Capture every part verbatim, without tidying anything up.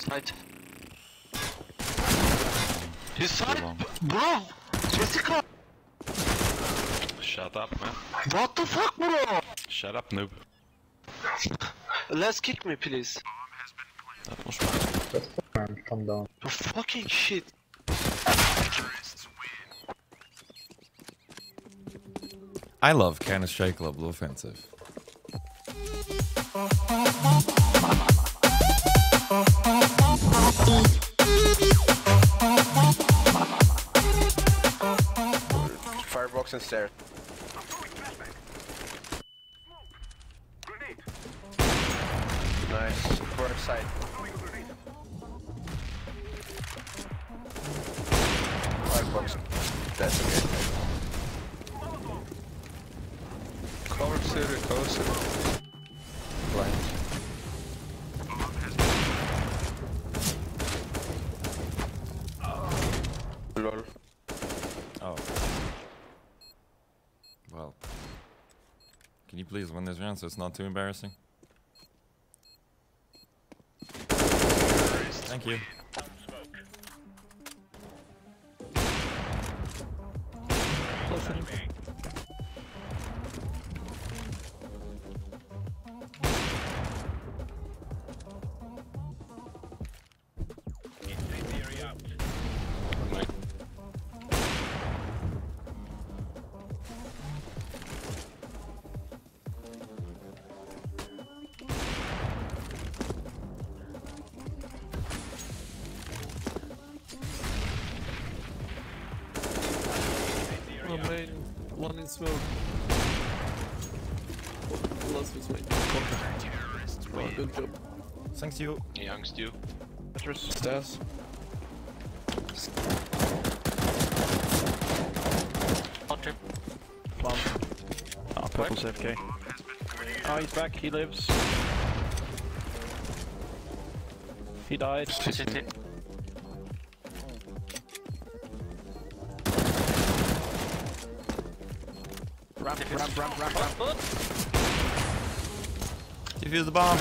Side. His side, bro. Jessica. Shut up, man. What the fuck, bro? Shut up, noob. Let's kick me, please. Dat was fijn. Man, calm down. You fucking shit. I love Counter-Strike Global Offensive. Firebox and stairs. Nice. Corner side. Firebox. That's okay. Cover city, cover city. Blind. Lol. Oh. Well. Can you please win this round so it's not too embarrassing? Thank you. One main, one in smoke. Last was main. Oh, good job. Thanks you. Young Stu. Stairs. Hot trip. One. Oh, purple's A F K. Oh, he's back, he lives. He died. City. Ramp, ramp, ramp, ramp, ramp. Defuse the bomb.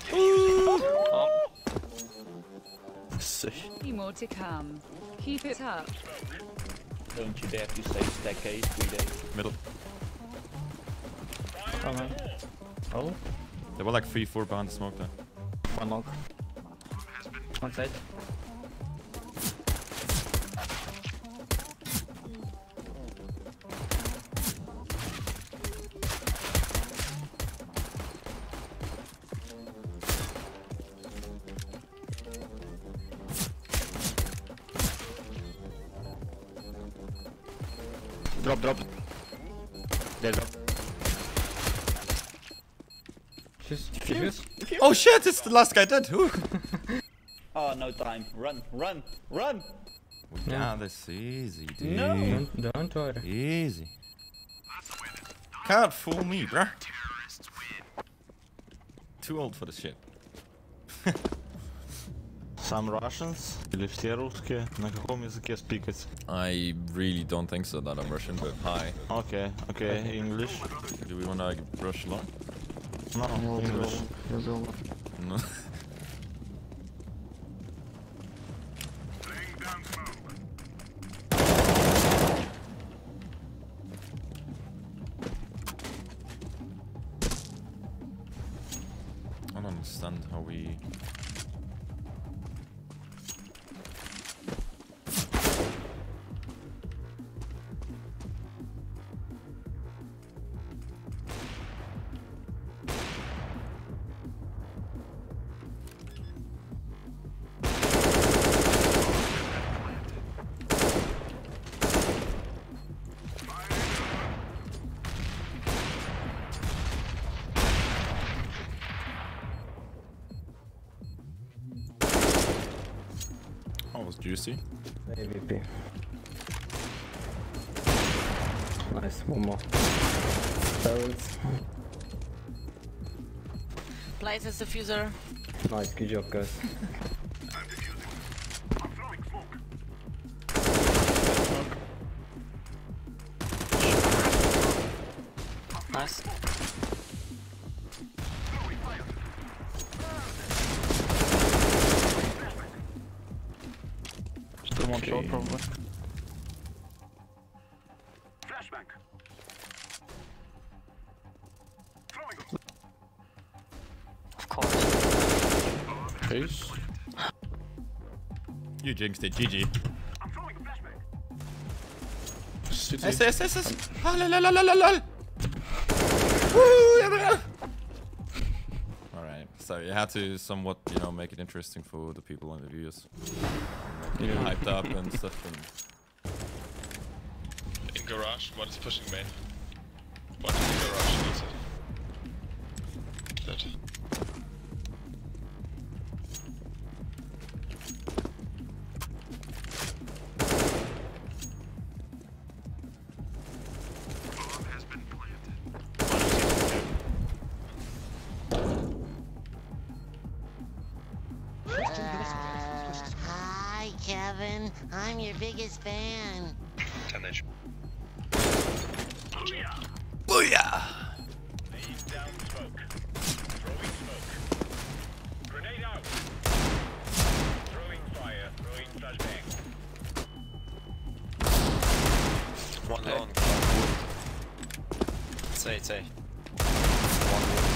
Sick. More to come. Keep it up. Don't you dare to say staircase, three days. Middle. Oh, man. Oh, There were like three, four behind the smoke there. one long. One side. Drop, drop. There, drop. Just defuse. Oh shit, it's the last guy dead. Ooh. Oh, no time. Run, run, run! We got this easy, dude. No! Don't, don't worry. Easy. Can't fool me, bruh. Too old for this shit. Some Russians? Или все русские? На каком языке спикать? I really don't think so that I'm Russian, but hi. Okay, okay, English. Do we wanna brush along? No, English. No. I don't understand how we... Oh, it was juicy. A V P. Nice, one more. Parents. Place as diffuser. Nice, good job, guys. Nice. one shot probably. Of course. Case. You jinxed it, G G. City. S, S, S, S. Ah, lol, lol, lol, lol, lol. Woo, yeah, man. Alright, so you had to somewhat, you know, make it interesting for the people and the viewers. Get Yeah. hyped up and stuff. And In garage, one is pushing main. One is in garage, that's it. Dead. Hi, Kevin. I'm your biggest fan. ten H P. booyah! One long. Say, say. One wood.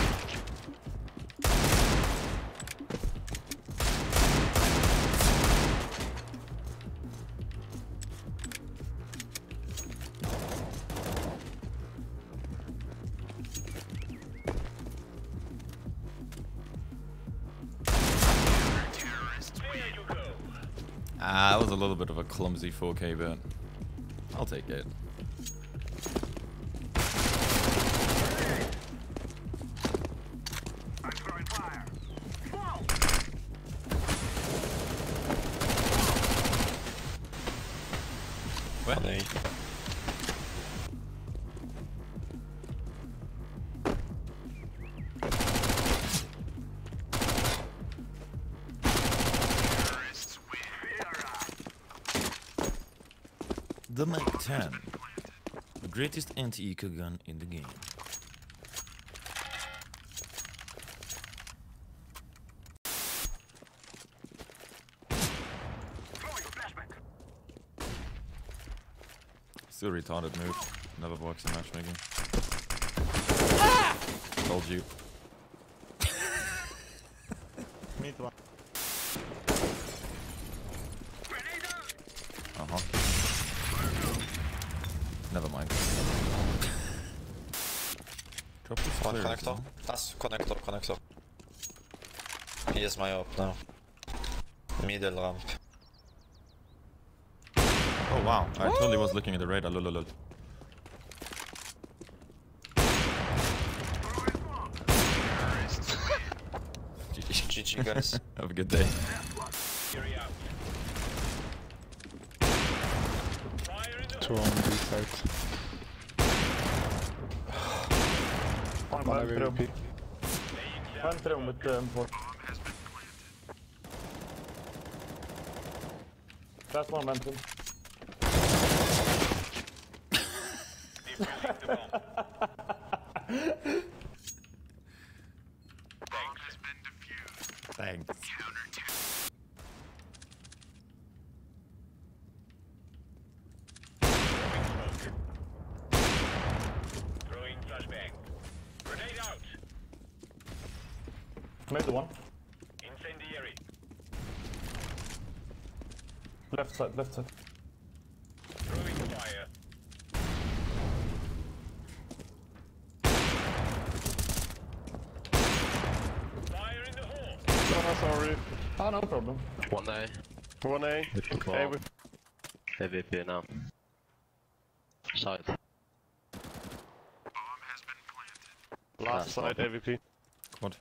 Ah, that was a little bit of a clumsy four K, but I'll take it. Where? They. The Mac ten, the greatest anti-eco gun in the game. Still retarded move. Never works in matchmaking. Ah! Told you. Mid one. Uh huh. Never mind. Drop this One flare, connector. huh? That's connector, connector. He is my op now. Middle ramp. Oh wow, I totally was looking at the radar. Lol, lol, lol. G G. G G guys. Have a good day. Two on B side. One One vent A V P. Vent room with the M four. That's one vent room. Thanks. Made the one. Incendiary. Left side, left side. Throwing fire. Fire in the hole. Oh, sorry. Ah, no problem. One A. One A. A with A V P now. Side. last side A V P. What?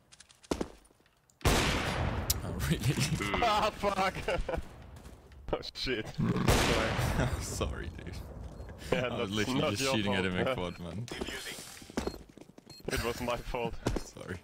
Oh really? Ah, fuck! Oh shit. Sorry, dude. Yeah, I was that's literally not just your shooting at fault. him in quad, man. It was my fault. Sorry.